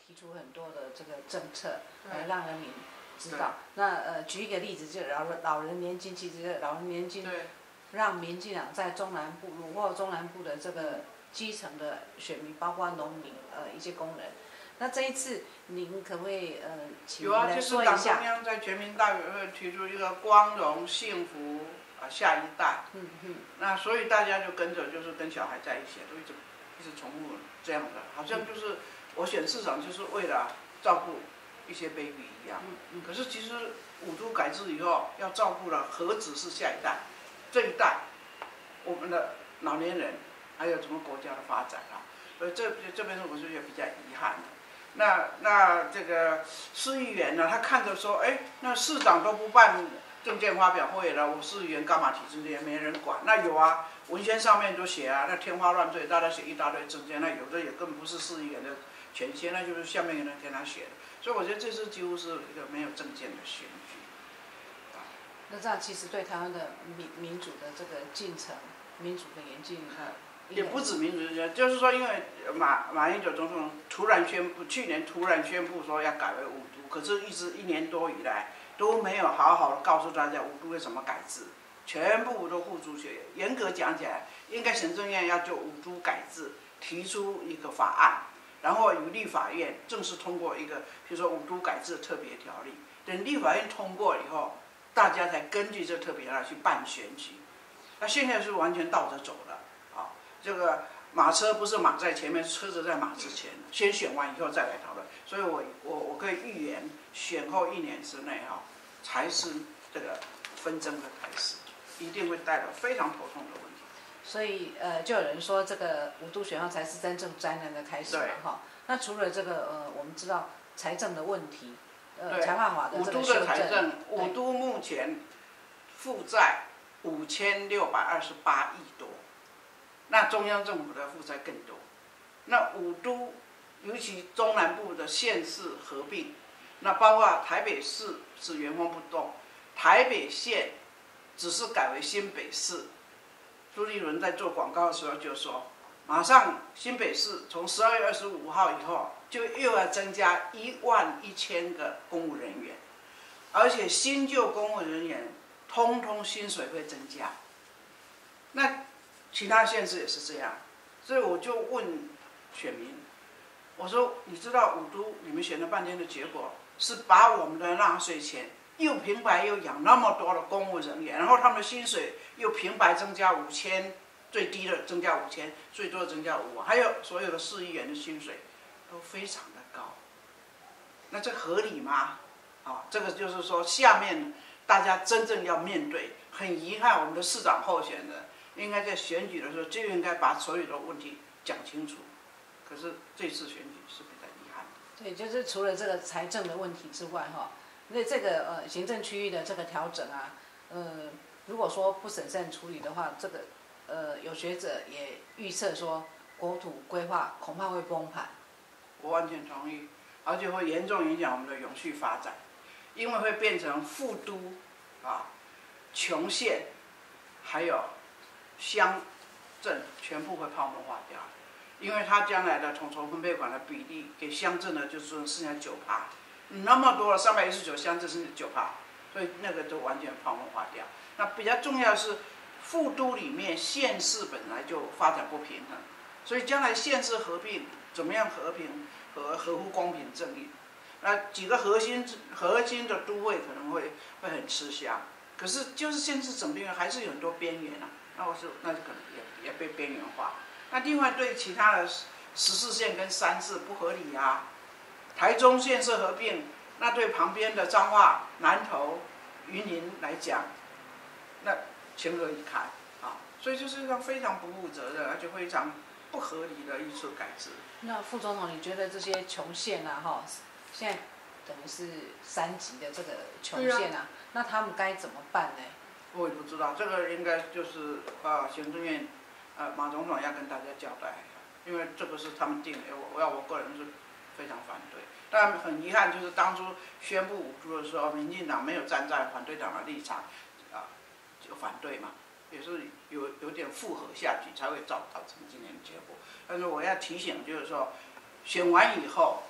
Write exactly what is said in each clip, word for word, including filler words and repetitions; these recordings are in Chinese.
提出很多的这个政策来让人民知道。那呃，举一个例子，就是老人老人年金，其实老人年金让民进党在中南部虏获中南部的这个基层的选民，包括农民呃一些工人。那这一次您可不可以呃，请您来说一下？ 有啊，就是党中央在全民大委会提出一个光荣幸福啊下一代。嗯嗯。那所以大家就跟着，就是跟小孩在一起，都一直一直重复这样的，好像就是我选市长就是为了照顾一些 baby 一样。嗯嗯。可是其实五都改制以后，要照顾的何止是下一代，这一代，我们的老年人，还有整个国家的发展啊。所以这这边我是也比较遗憾的。那那这个市议员呢，他看着说，哎，那市长都不办政见发表会了，我市议员干嘛提这些？没人管。那有啊，文宣上面都写啊，那天花乱坠，大家写一大堆政见，那有的也根本不是市议员的权限，那就是下面的人给他写的。所以我觉得这次几乎是一个没有政见的选举。 啊、那这样其实对台湾的民民主的这个进程、民主的演进， 啊也不止民主，就是说，因为马马英九总统突然宣布，去年突然宣布说要改为五都，可是一直一年多以来都没有好好的告诉大家五都为什么改制，全部都付诸学。严格讲起来，应该行政院要就五都改制提出一个法案，然后由立法院正式通过一个，比如说五都改制特别条例。等立法院通过以后，大家才根据这特别条例去办选举。那现在是完全倒着走了。这个马车不是马在前面，车子在马之前，先选完以后再来讨论。所以我我我可以预言，选后一年之内哈、哦，才是这个纷争的开始，一定会带来非常头痛的问题。 所以呃，就有人说这个五都选后才是真正灾难的开始嘛哈。那除了这个呃，我们知道财政的问题，呃，财划法的这个修正。 五都的财政，五都目前负债五千六百二十八亿多。那中央政府的负债更多，那五都，尤其中南部的县市合并，那包括台北市是原封不动，台北县只是改为新北市。朱立伦在做广告的时候就说，马上新北市从十二月二十五号以后就又要增加一万一千个公务人员，而且新旧公务人员通通薪水会增加。那其他县市也是这样，所以我就问选民，我说你知道五都你们选了半天的结果是把我们的纳税钱又平白又养那么多的公务人员，然后他们的薪水又平白增加五千，最低的增加五千，最多的增加五万，还有所有的市议员的薪水都非常的高，那这合理吗？啊，这个就是说下面大家真正要面对，很遗憾我们的市长候选人。应该在选举的时候就应该把所有的问题讲清楚，可是这次选举是比较遗憾的。 对，就是除了这个财政的问题之外，哈，那这个呃行政区域的这个调整啊，呃，如果说不审慎处理的话，这个呃有学者也预测说，国土规划恐怕会崩盘。 我完全同意，而且会严重影响我们的永续发展，因为会变成副都啊、穷县，还有乡镇全部会泡沫化掉，因为它将来的统筹分配款的比例给乡镇的就剩剩下九趴，那么多了三百一十九乡镇是九趴，所以那个都完全泡沫化掉。那比较重要的是，副都里面县市本来就发展不平衡，所以将来县市合并怎么样和平和合乎公平正义？那几个核心核心的都会可能会会很吃香，可是就是县市整并还是有很多边缘啊。那我说，那就可能也也被边缘化。那另外对其他的十四县跟三市不合理啊。台中县市合并，那对旁边的彰化、南投、云林来讲，那情何以堪啊？所以就是让非常不负责任，而且非常不合理的一次改制。 那副总统，你觉得这些穷县啊，哈，现在等于是三级的这个穷县啊，啊那他们该怎么办呢？ 我也不知道，这个应该就是呃行政院呃马总统要跟大家交代，因为这个是他们定的，我我要我个人是非常反对。但很遗憾，就是当初宣布五都的时候，民进党没有站在反对党的立场，啊，就反对嘛，也是有有点附和下去，才会造造成今天的结果。但是我要提醒，就是说，选完以后，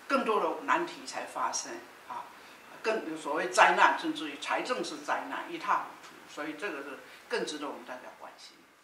更多的难题才发生啊，更有所谓灾难，甚至于财政是灾难，一塌糊涂，所以这个是更值得我们大家关心。